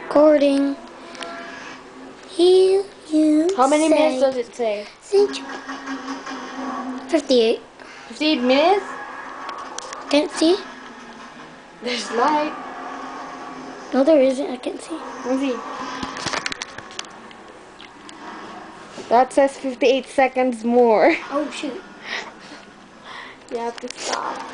Recording. How many minutes does it say? 58. 58 minutes? Can't see? There's light. No, there isn't. I can't see. Let me see. That says 58 seconds more. Oh, shoot. You have to stop.